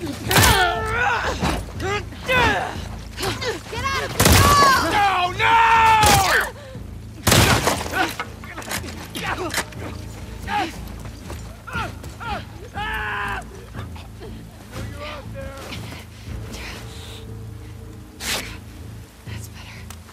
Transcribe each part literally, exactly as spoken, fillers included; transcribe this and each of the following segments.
Get out of here! No, no! That's better.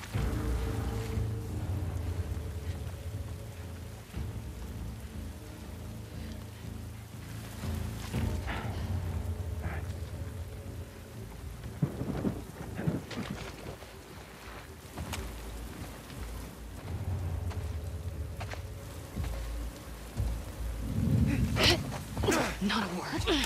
Not a word.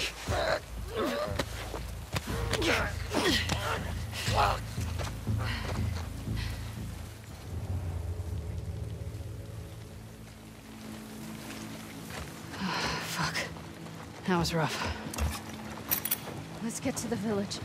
Fuck. That was rough. Let's get to the village.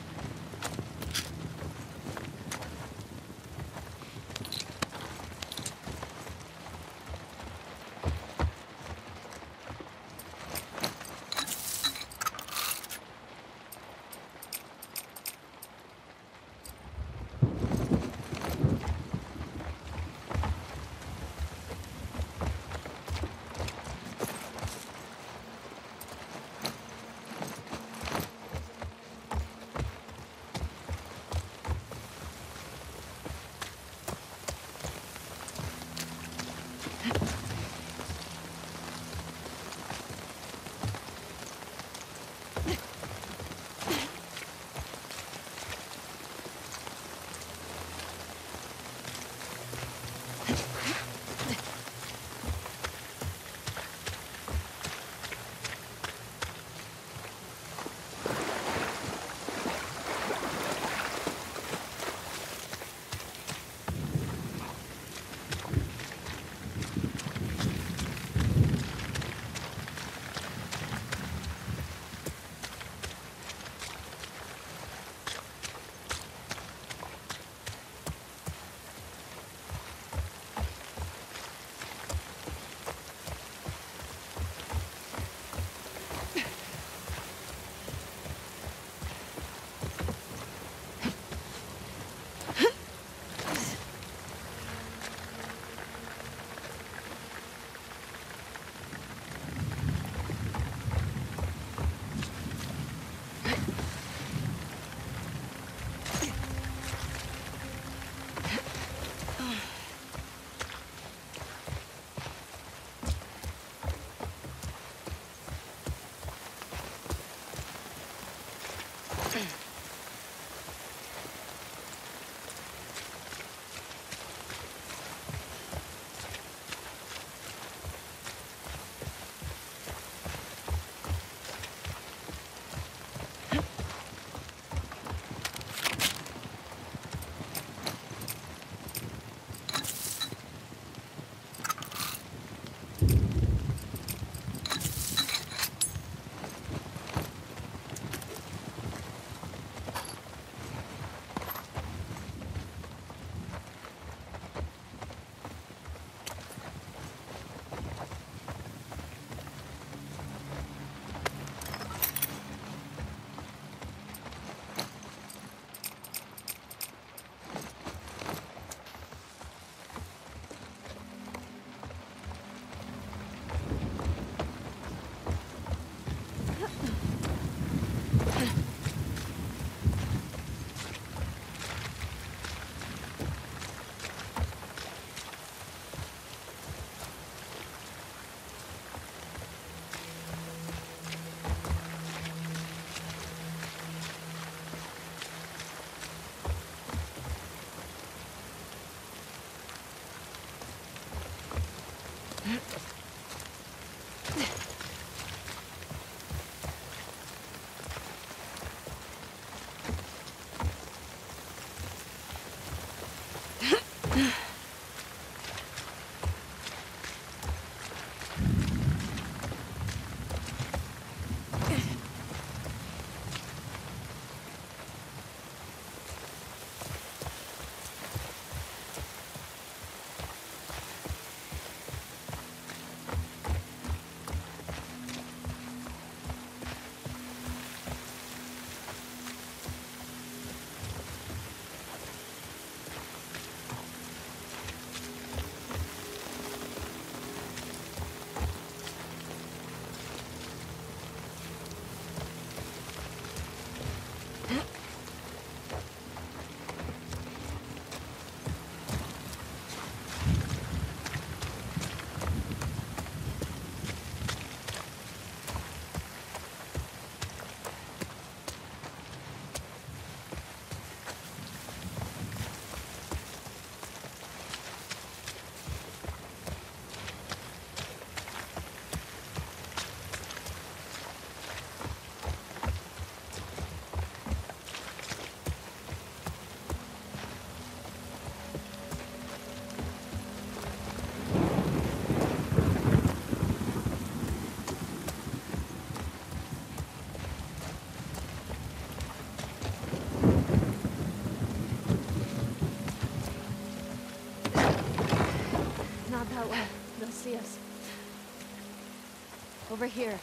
Over here.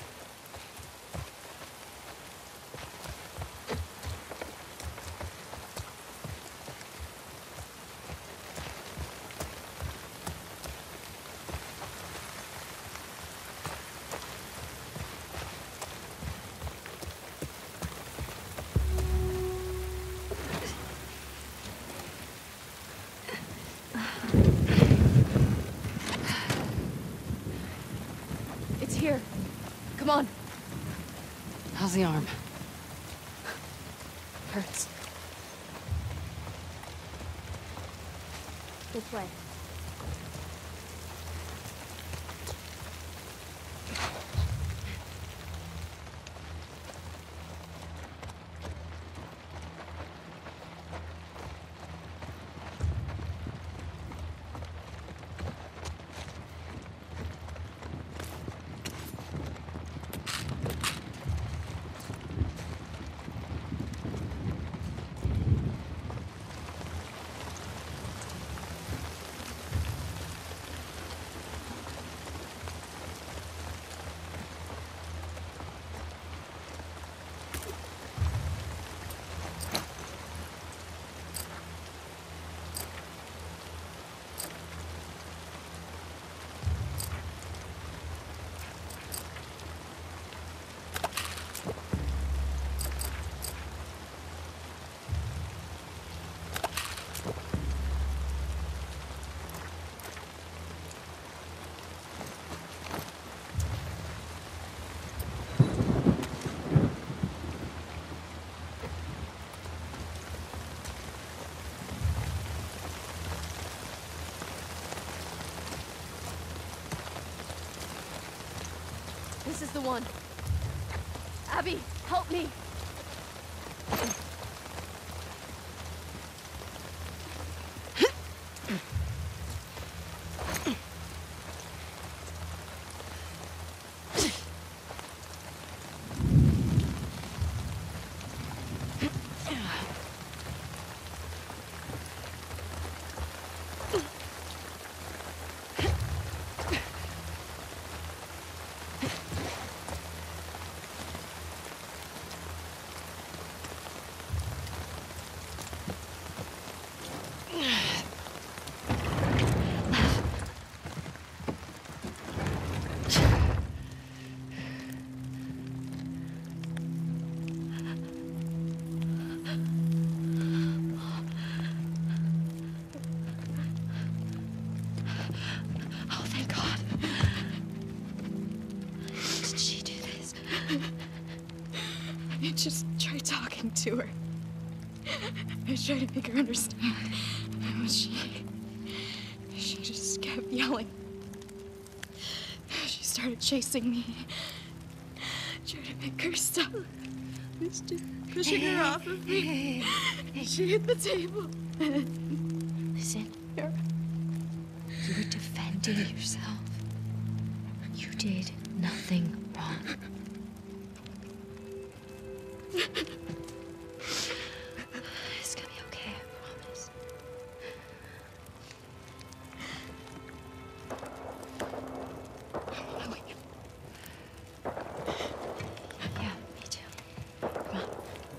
It's here. Come on. How's the arm? Hurts. This way. This is the one. Abby, help me. I just tried talking to her. I tried to make her understand. But she... She just kept yelling. She started chasing me. Tried to make her stop. It's just pushing her off of me. She hit the table. Listen. You were defending yourself. You did nothing wrong. It's gonna be okay, I promise. Yeah, me too. Come on.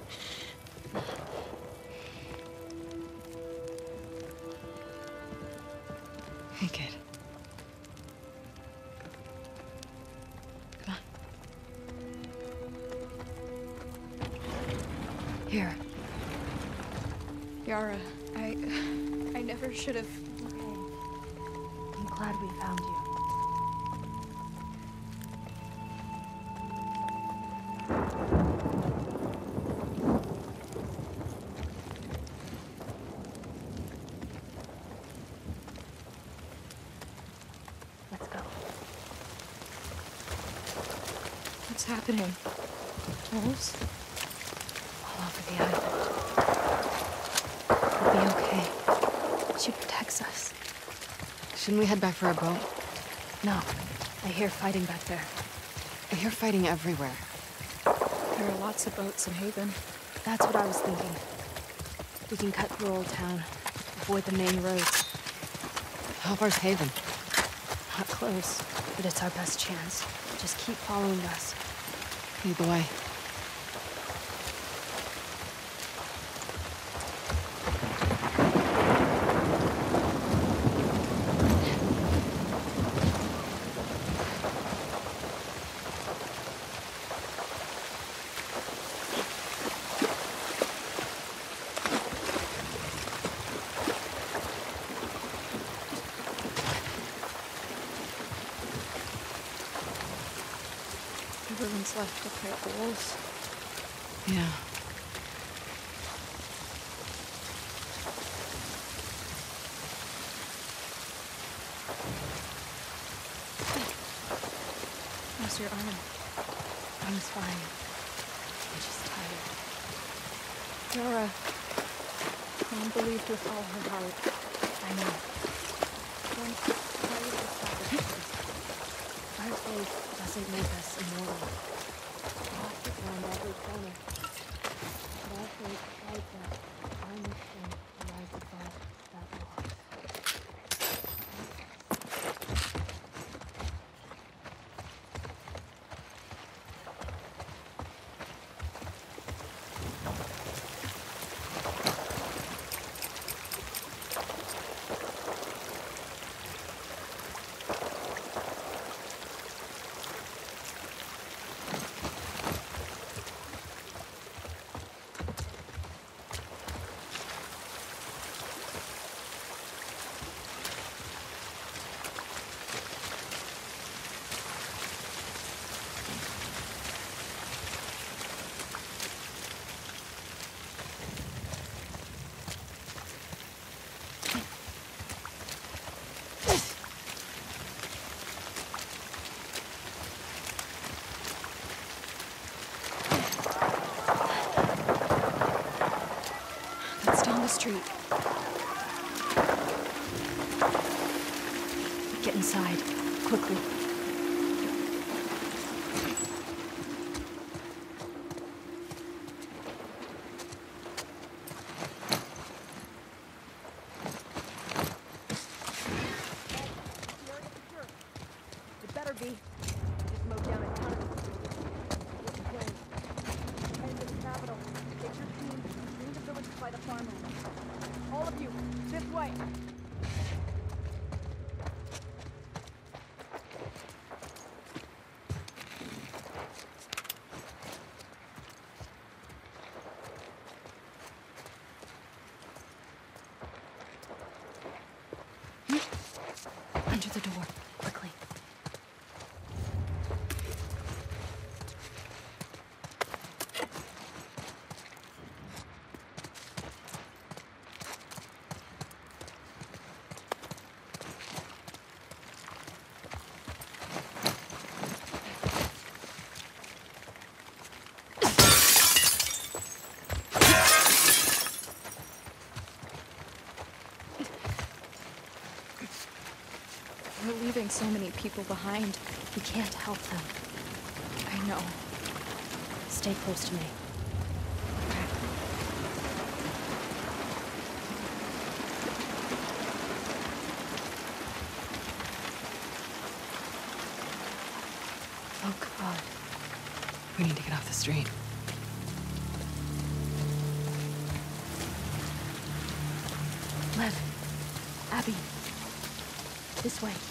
Hey, kid. Come on. Here. Yara, I... I never should have... Okay. I'm glad we found you. Let's go. What's happening? Wolves? All over the island. We'll be okay. She protects us. Shouldn't we head back for our boat? No. I hear fighting back there. I hear fighting everywhere. There are lots of boats in Haven. That's what I was thinking. We can cut through Old Town, avoid the main roads. How far's Haven? Not close, but it's our best chance. just keep following us. Lead the way. Everyone's left to fight the wolves. Yeah. How's your arm? I'm fine. I'm just tired. Nora. Mom believed with all her heart. I know. Don't try to stop it. Our faith doesn't make us immortal. Lost it around every corner. But our faith guides us. Our mission to rise above that loss. That's down the street. Get inside, quickly. It better be. Just mowed down a ton of them. What's the plan? Head to the capital. Take your team. Bring the village by the farmland. All of you, this way. Under the door, quickly. We're leaving so many people behind. We can't help them. I know. Stay close to me. Oh, God. We need to get off the street. Lev. Abby. This way.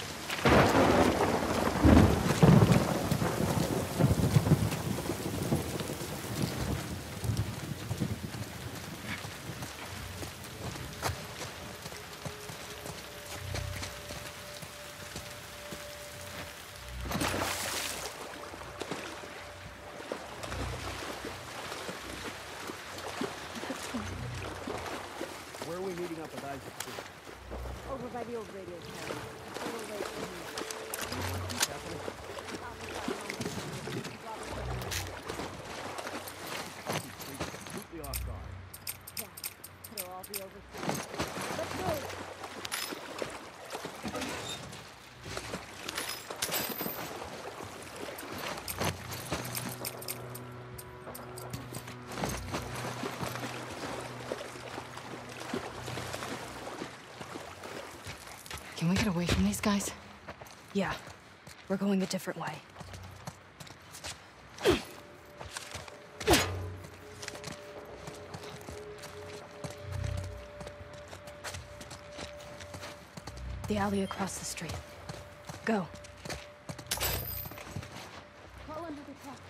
Where are we meeting up with Isaac? Over by the old radio tower. It's a little late for me. What's happening? Completely off guard. Yeah, it'll all be over soon. Let's go! Can we get away from these guys? Yeah. We're going a different way. the alley across the street. Go. Crawl under the truck.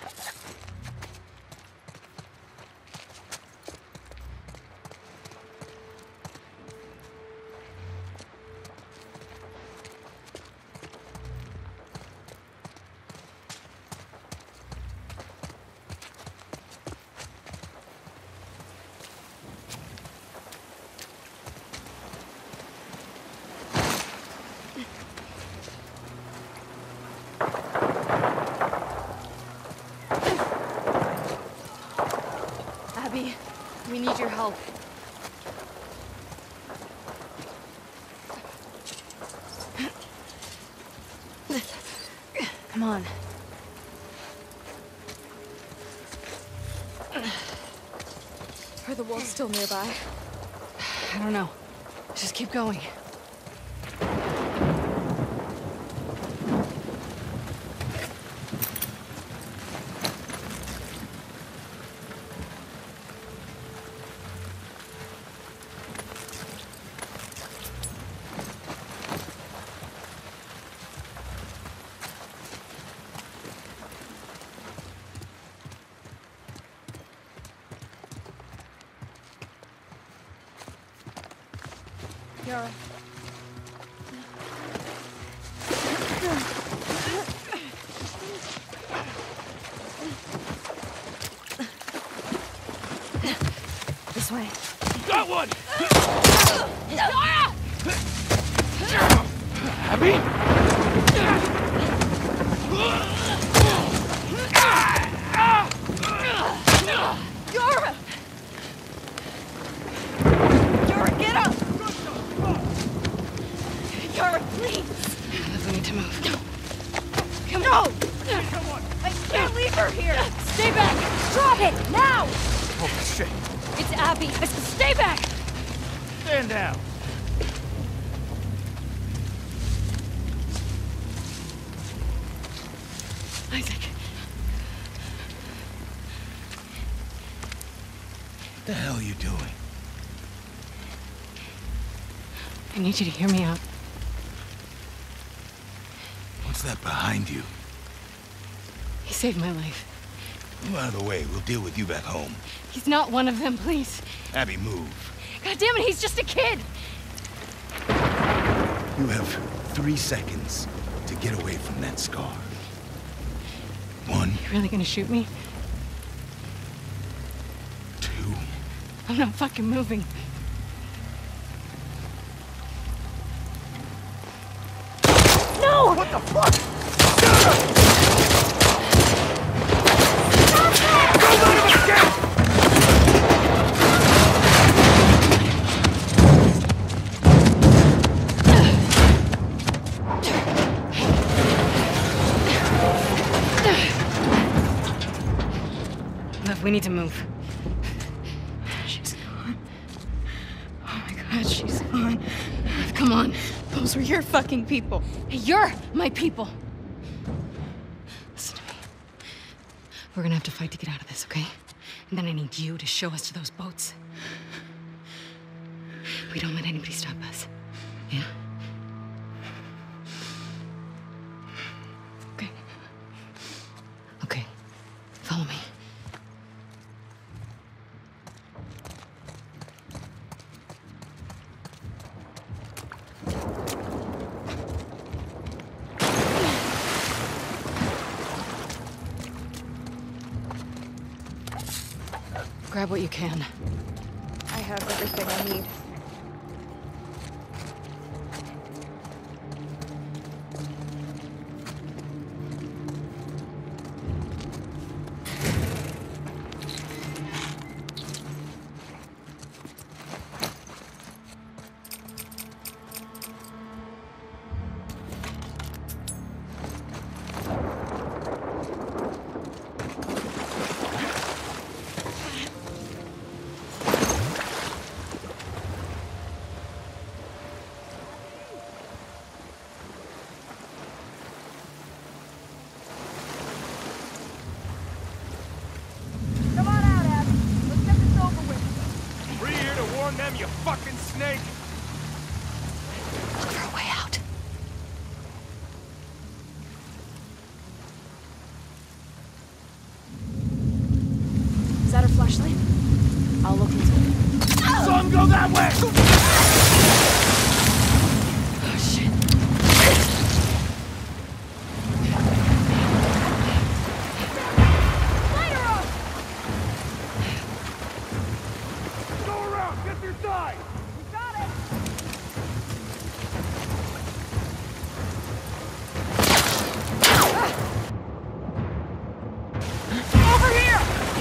Abby, we need your help. Come on. Are the wolves still nearby? I don't know. Just keep going. Yara. This way. Got one! Yara! Abby? Yara! Yara, get up! Yara, please! We need to move. Come on! I can't leave her here! Stay back! Drop it! Now! Oh, shit. It's Abby! I said stay back! Stand down. Isaac. What the hell are you doing? I need you to hear me out. What's that behind you? He saved my life. Move out of the way. We'll deal with you back home. He's not one of them, please. Abby, move. God damn it, he's just a kid! You have three seconds to get away from that scar. One, You really gonna shoot me? two, I'm not fucking moving. No! What the fuck? Look, we need to move. She's gone. Oh my god, she's gone. Come on. Those were your fucking people. Hey, you're my people. Listen to me. We're gonna have to fight to get out of this, okay? And then I need you to show us to those boats. We don't let anybody stop us. Yeah? Okay. Okay. Follow me. Grab what you can. I have everything I need. Come on out, Abby. Let's get this over with. We're here to warn them, you fucking snake! Look for a way Flashlight? I'll look into it. Some go that way! Oh, shit. Go around! Get your side! We got it! Over here!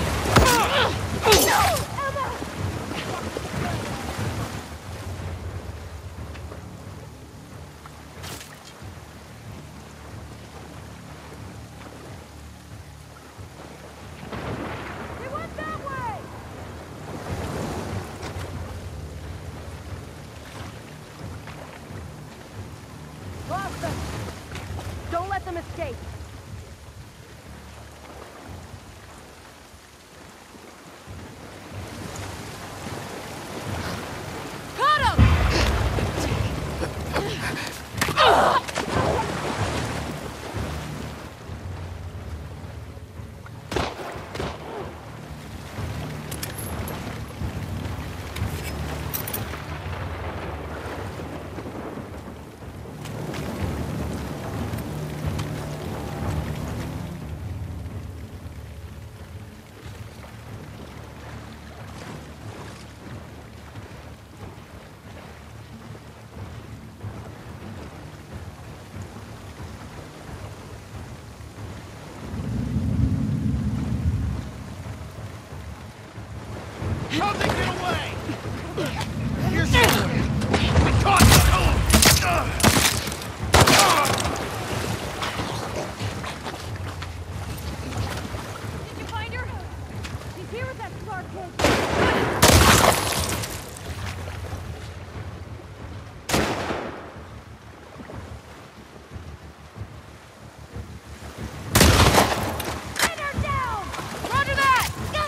They went that way! Lost them! Don't let them escape! How'd they get away? Here's somewhere. We caught them! Did you find her? She's here with that Scar kid. Pin her down! Roger that!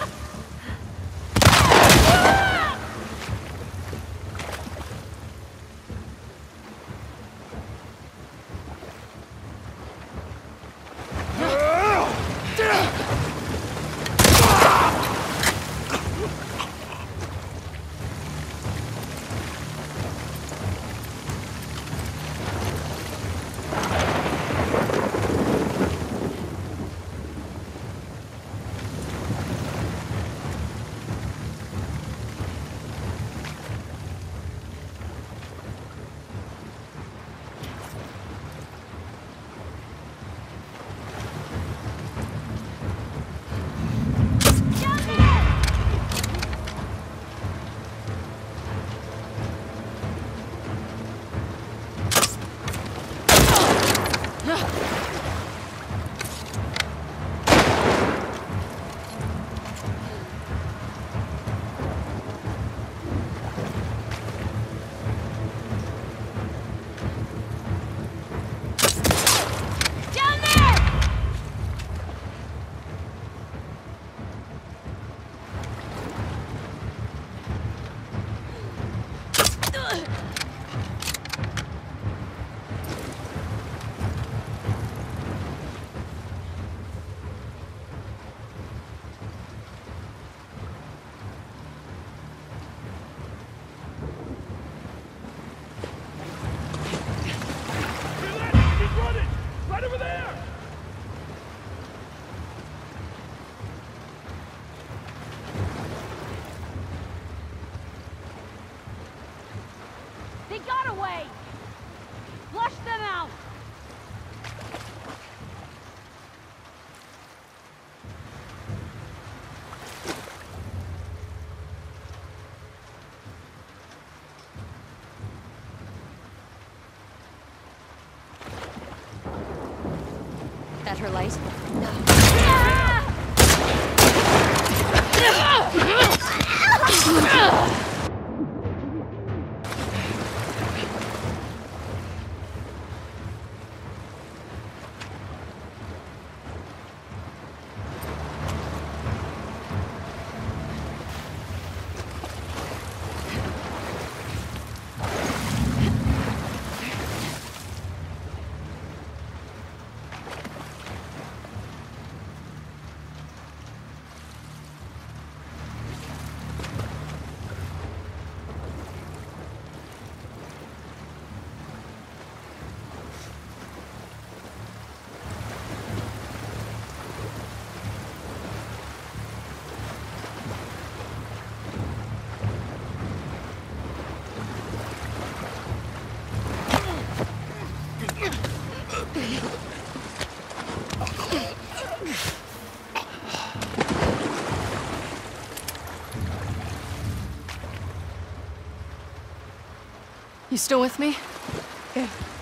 They got away! Flush them out! That her light? You still with me? Yeah.